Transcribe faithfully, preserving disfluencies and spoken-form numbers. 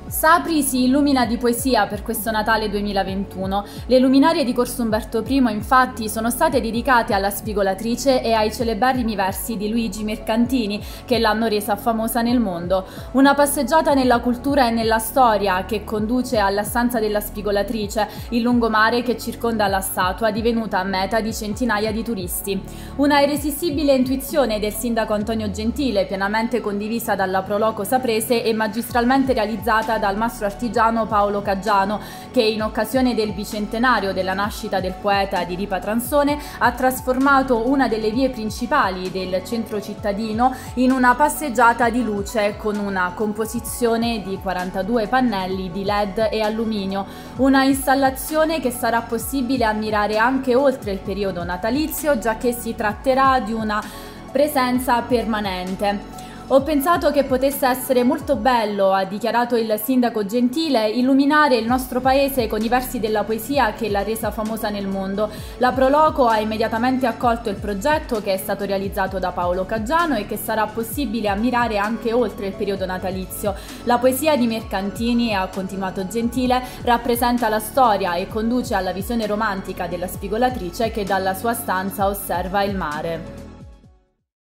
Sapri si illumina di poesia per questo Natale duemilaventuno. Le luminarie di Corso Umberto primo, infatti, sono state dedicate alla spigolatrice e ai celeberrimi versi di Luigi Mercantini, che l'hanno resa famosa nel mondo. Una passeggiata nella cultura e nella storia che conduce alla stanza della spigolatrice, il lungomare che circonda la statua, divenuta meta di centinaia di turisti. Una irresistibile intuizione del sindaco Antonio Gentile, pienamente condivisa dalla Pro Loco saprese e magistralmente realizzata dal mastro artigiano Paolo Caggiano, che in occasione del bicentenario della nascita del poeta di Ripa Transone ha trasformato una delle vie principali del centro cittadino in una passeggiata di luce con una composizione di quarantadue pannelli di led e alluminio, una installazione che sarà possibile ammirare anche oltre il periodo natalizio, giacché si tratterà di una presenza permanente. Ho pensato che potesse essere molto bello, ha dichiarato il sindaco Gentile, illuminare il nostro paese con i versi della poesia che l'ha resa famosa nel mondo. La Pro Loco ha immediatamente accolto il progetto, che è stato realizzato da Paolo Caggiano e che sarà possibile ammirare anche oltre il periodo natalizio. La poesia di Mercantini, ha continuato Gentile, rappresenta la storia e conduce alla visione romantica della spigolatrice che dalla sua stanza osserva il mare.